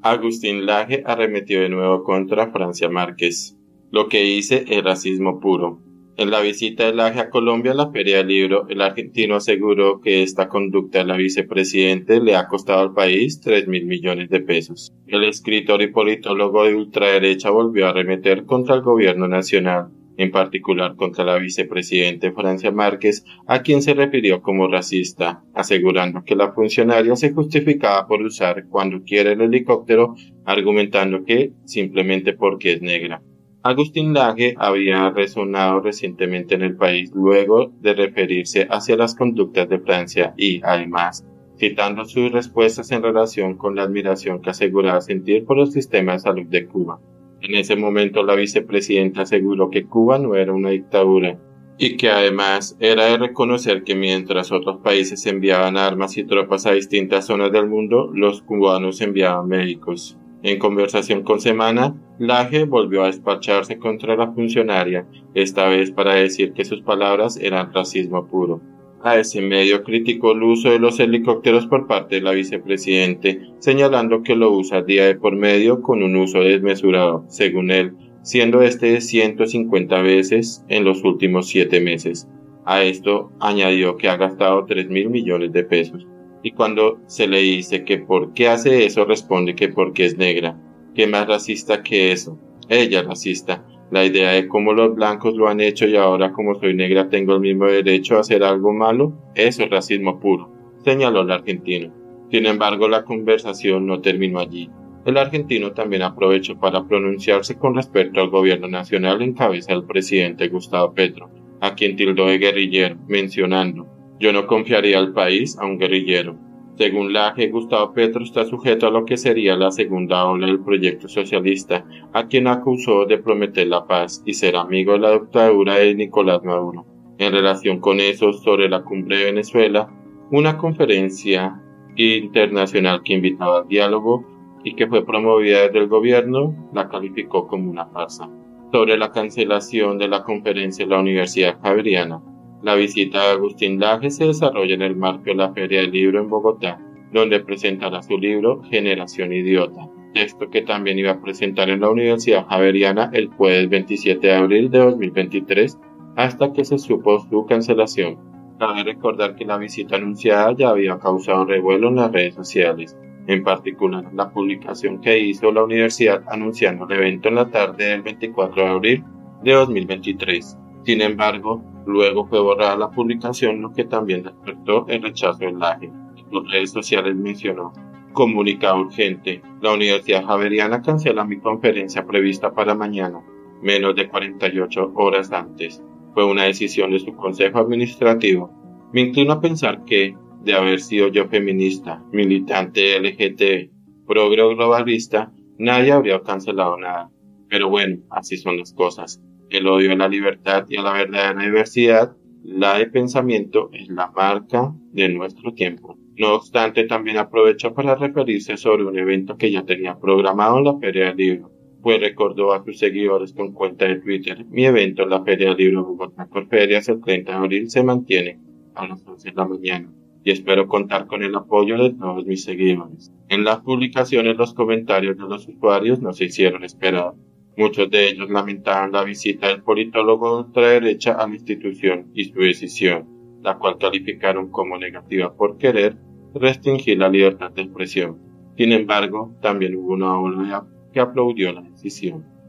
Agustín Laje arremetió de nuevo contra Francia Márquez. Lo que hice es racismo puro. En la visita de Laje a Colombia a la Feria del Libro, el argentino aseguró que esta conducta de la vicepresidente le ha costado al país 3.000 millones de pesos. El escritor y politólogo de ultraderecha volvió a arremeter contra el gobierno nacional, en particular contra la vicepresidente Francia Márquez, a quien se refirió como racista, asegurando que la funcionaria se justificaba por usar cuando quiere el helicóptero, argumentando que simplemente porque es negra. Agustín Laje había resonado recientemente en el país luego de referirse hacia las conductas de Francia y, además, citando sus respuestas en relación con la admiración que aseguraba sentir por el sistema de salud de Cuba. En ese momento la vicepresidenta aseguró que Cuba no era una dictadura y que además era de reconocer que mientras otros países enviaban armas y tropas a distintas zonas del mundo, los cubanos enviaban médicos. En conversación con Semana, Laje volvió a despacharse contra la funcionaria, esta vez para decir que sus palabras eran racismo puro. A ese medio criticó el uso de los helicópteros por parte de la vicepresidente, señalando que lo usa día de por medio con un uso desmesurado, según él, siendo este de 150 veces en los últimos 7 meses. A esto añadió que ha gastado 3.000 millones de pesos. Y cuando se le dice que por qué hace eso, responde que porque es negra. ¿Qué más racista que eso? Ella es racista. La idea de cómo los blancos lo han hecho y ahora como soy negra tengo el mismo derecho a hacer algo malo, eso es racismo puro, señaló el argentino. Sin embargo, la conversación no terminó allí. El argentino también aprovechó para pronunciarse con respecto al gobierno nacional en cabeza del presidente Gustavo Petro, a quien tildó de guerrillero, mencionando: yo no confiaría al país a un guerrillero. Según Laje, Gustavo Petro está sujeto a lo que sería la segunda ola del proyecto socialista, a quien acusó de prometer la paz y ser amigo de la dictadura de Nicolás Maduro. En relación con eso, sobre la cumbre de Venezuela, una conferencia internacional que invitaba al diálogo y que fue promovida desde el gobierno, la calificó como una farsa. Sobre la cancelación de la conferencia en la Universidad Javeriana, la visita de Agustín Laje se desarrolla en el marco de la Feria del Libro en Bogotá, donde presentará su libro Generación Idiota, texto que también iba a presentar en la Universidad Javeriana el jueves 27 de abril de 2023, hasta que se supo su cancelación. Cabe recordar que la visita anunciada ya había causado revuelo en las redes sociales, en particular la publicación que hizo la universidad anunciando el evento en la tarde del 24 de abril de 2023. Sin embargo, luego fue borrada la publicación, lo que también despertó el rechazo del Laje. En sus redes sociales mencionó: comunicado urgente, la Universidad Javeriana cancela mi conferencia prevista para mañana, menos de 48 horas antes. Fue una decisión de su consejo administrativo. Me inclino a pensar que, de haber sido yo feminista, militante LGTB, progre globalista, nadie habría cancelado nada. Pero bueno, así son las cosas. El odio a la libertad y a la verdadera diversidad, la de pensamiento, es la marca de nuestro tiempo. No obstante, también aprovechó para referirse sobre un evento que ya tenía programado en la Feria del Libro, pues recordó a sus seguidores con cuenta de Twitter: mi evento en la Feria del Libro Bogotá Corferias el 30 de abril se mantiene a las 11 de la mañana y espero contar con el apoyo de todos mis seguidores. En las publicaciones, los comentarios de los usuarios no se hicieron esperar. Muchos de ellos lamentaron la visita del politólogo de ultraderecha a la institución y su decisión, la cual calificaron como negativa por querer restringir la libertad de expresión. Sin embargo, también hubo una ola que aplaudió la decisión.